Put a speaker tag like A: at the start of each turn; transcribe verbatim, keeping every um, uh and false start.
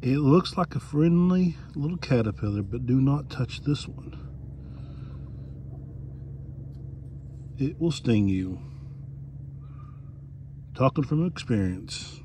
A: It looks like a friendly little caterpillar, but do not touch this one. It will sting you. Talking from experience.